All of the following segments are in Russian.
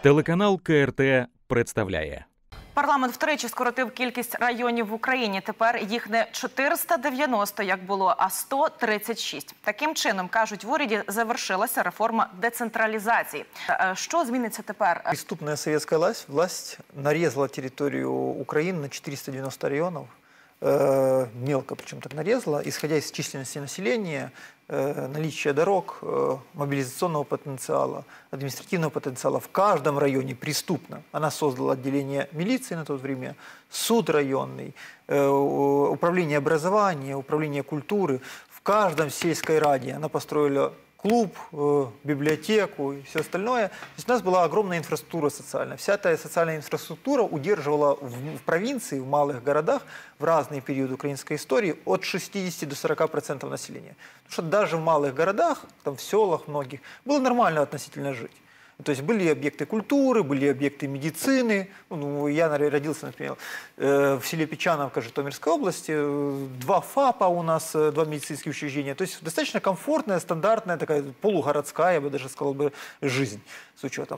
Телеканал КРТ представляє. Парламент втричі скоротив кількість районів в Україні. Тепер їх не 490, як було, а 136. Таким чином, кажуть в уряді, завершилася реформа децентралізації. Що зміниться тепер? Преступная советская власть нарезала территорию Украины на 490 районов. Мелко причем так нарезала, исходя из численности населения, наличия дорог, мобилизационного потенциала, административного потенциала в каждом районе преступно. Она создала отделение милиции на то время, суд районный, управление образования, управление культуры. В каждом сельской раде она построила клуб, библиотеку и все остальное. То есть у нас была огромная инфраструктура социальная. Вся эта социальная инфраструктура удерживала в провинции, в малых городах в разные периоды украинской истории от 60 до 40% населения. Потому что даже в малых городах, там в селах многих, было нормально относительно жить. То есть были объекты культуры, были объекты медицины. Ну, я родился, например, в селе Печановка Житомирской области. 2 ФАПа у нас, 2 медицинских учреждения. То есть достаточно комфортная, стандартная, такая полугородская, я бы даже сказал, жизнь с учетом.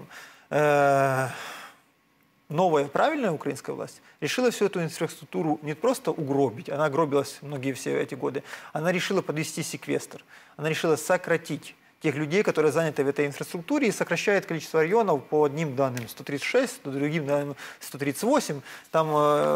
Новая, правильная украинская власть решила всю эту инфраструктуру не просто угробить, она гробилась многие все эти годы, она решила подвести секвестр, она решила сократить тех людей, которые заняты в этой инфраструктуре, и сокращает количество районов по одним данным 136, по другим данным 138. Там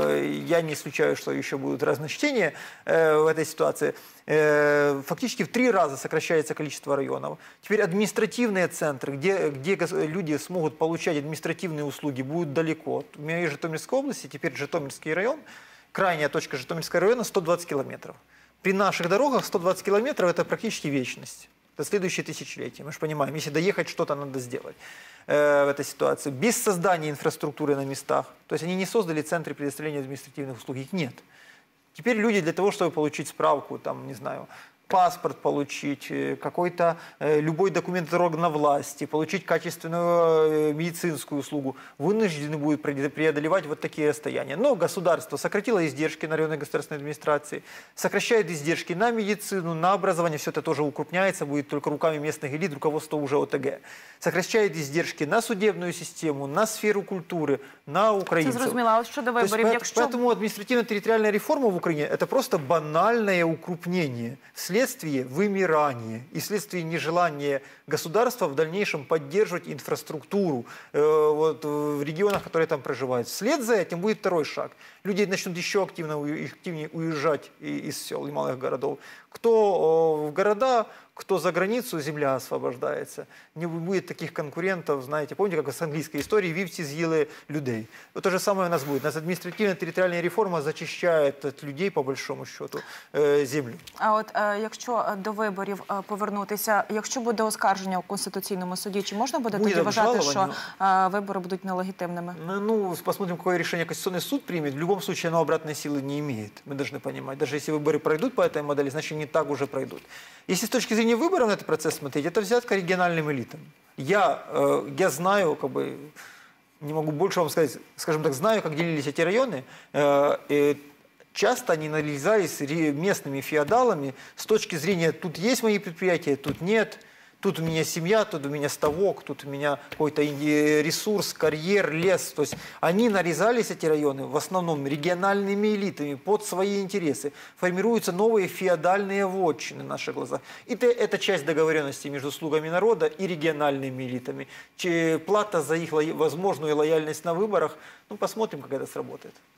я не исключаю, что еще будут разночтения в этой ситуации. Фактически в 3 раза сокращается количество районов. Теперь административные центры, где люди смогут получать административные услуги, будут далеко. У меня есть Житомирской области, теперь Житомирский район, крайняя точка Житомирского района 120 километров. При наших дорогах 120 километров – это практически вечность. Это следующее тысячелетие. Мы же понимаем, если доехать, что-то надо сделать в этой ситуации. Без создания инфраструктуры на местах. То есть они не создали центры предоставления административных услуг, их нет. Теперь люди для того, чтобы получить справку, там, не знаю, паспорт получить, какой-то любой документ органов власти, получить качественную медицинскую услугу, вынуждены будут преодолевать вот такие расстояния. Но государство сократило издержки на районной государственной администрации, сокращает издержки на медицину, на образование, все это тоже укрупняется, будет только руками местных элит, руководство уже ОТГ. Сокращает издержки на судебную систему, на сферу культуры, на украинцев. Це зрозуміло, а щодо виборів, Поэтому административно-территориальная реформа в Украине – это просто банальное укрупнение вследствие вымирания и вследствие нежелания государства в дальнейшем поддерживать инфраструктуру вот, в регионах, которые там проживают. Вслед за этим будет второй шаг. Люди начнут еще активнее уезжать из сел и малых городов. Кто в города, кто за границу, земля освобождается. Не будет таких конкурентов, знаете, помните, как с английской истории «вівці з'їли людей». Вот то же самое у нас будет. Нас административно-территориальная реформа зачищает от людей, по большому счету, землю. А от якщо до виборів повернутися, якщо буде оскарження у Конституційному суді, чи можна буде тоді вважати, що вибори будуть нелегитимными? Ну, посмотрим, какое решение Конституционный суд примет. В любом случае, оно обратной силы не имеет. Мы должны понимать. Даже если выборы пройдут по этой модели, значит, не так уже пройдут. Если с точки зрения выборов на этот процесс смотреть, это взятка региональным элитам. Я знаю, как бы, не могу больше вам сказать, скажем так, знаю, как делились эти районы. Часто они нарезались местными феодалами с точки зрения «тут есть мои предприятия, тут нет». Тут у меня семья, тут у меня ставок, тут у меня какой-то ресурс, карьер, лес. То есть они нарезались, эти районы, в основном региональными элитами под свои интересы. Формируются новые феодальные вотчины в наших глазах. И это часть договоренности между слугами народа и региональными элитами. Плата за их возможную лояльность на выборах. Ну, посмотрим, как это сработает.